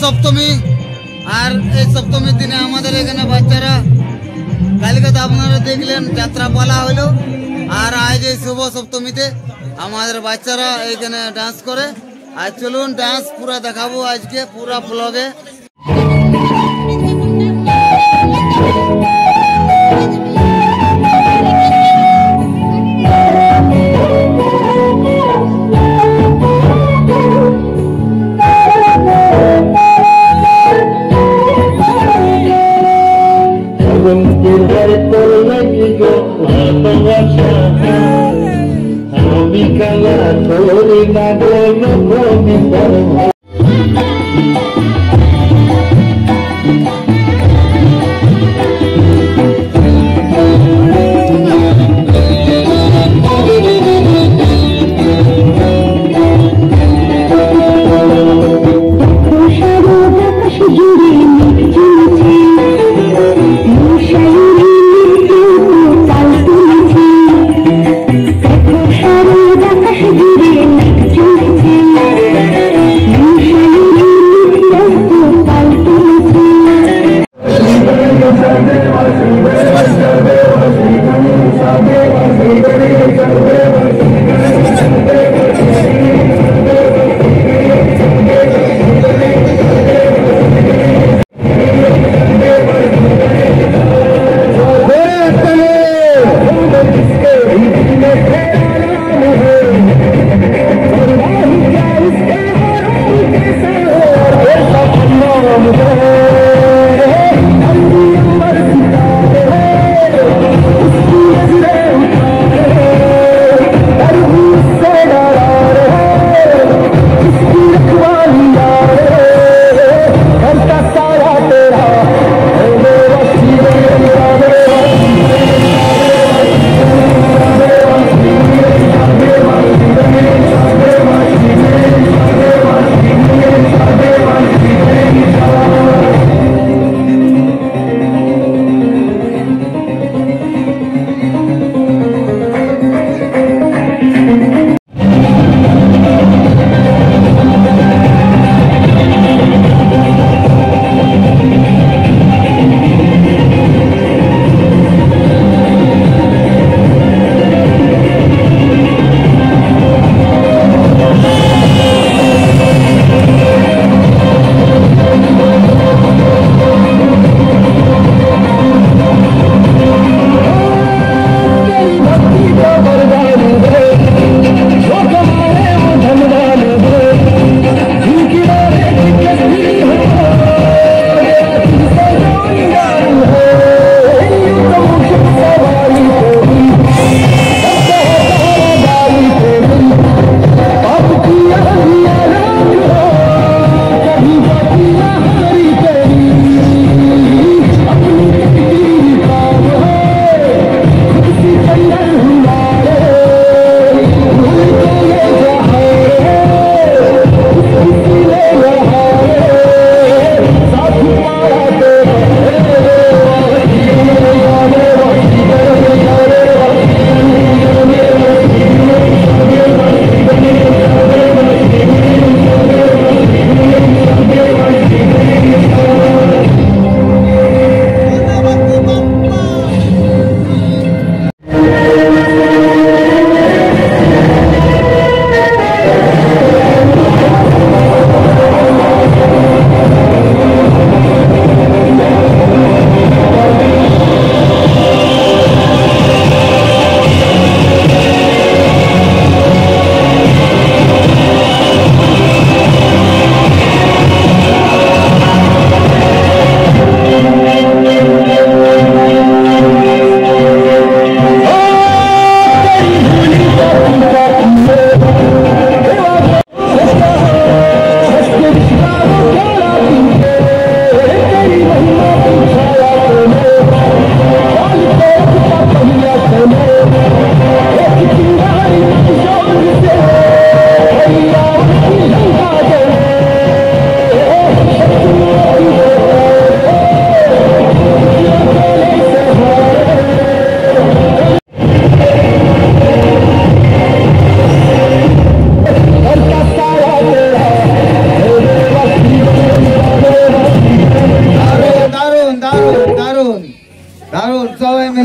सप्तमी और सप्तमी दिन हमारे एखाने बाच्चारा कल के अपनारा देखलें यात्रा पाला हलो और आज शुभ सप्तमीते हमारे बाच्चारा एखाने डांस करे आज चलुन डांस पूरा देखाबो आज के पूरा ब्लगे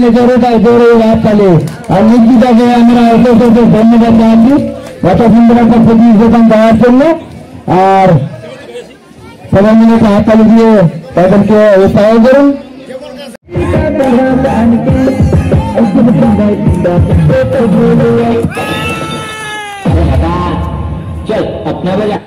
জোরে জোরে হাততালি। আর নিকিতাকে আমরা অশেষ ধন্যবাদ জানাচ্ছি গত সুন্দর একটা প্রতিযোগিতা দেওয়ার জন্য। আর সবাই মিলে হাততালি দিয়ে তাদেরকে উৎসাহ করুন। चल अपना बजा।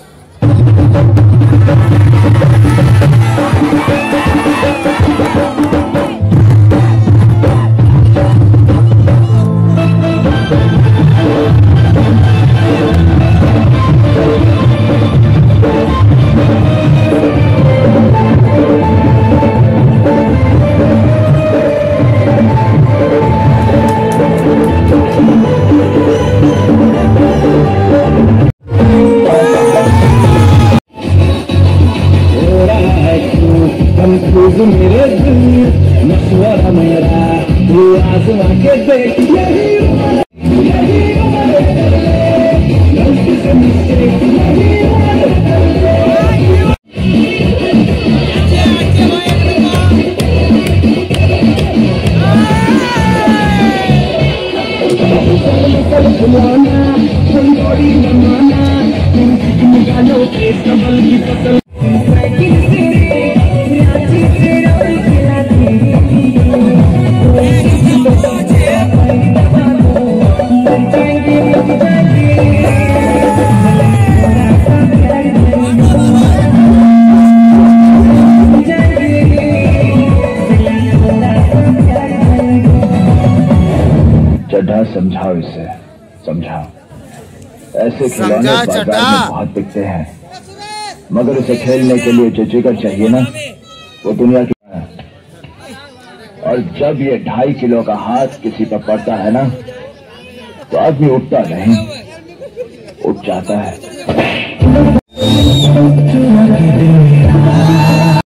मेरे दिल मशवरा मेरा तू आसमां के देख चड्ढा समझाओ इसे, समझाओ। ऐसे खिलौने बाजार में बहुत बिकते हैं, मगर इसे खेलने के लिए जो जिगर चाहिए ना, वो दुनिया की है। और जब ये 2.5 किलो का हाथ किसी पर पड़ता है ना, तो आदमी उठता नहीं, उठ जाता है।